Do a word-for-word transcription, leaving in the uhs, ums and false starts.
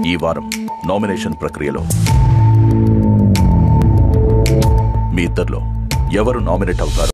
ఈ వారం నామినేషన్ ప్రక్రియలో మీ ఇద్దరిలో ఎవరు నామినేట్ అవుతారు?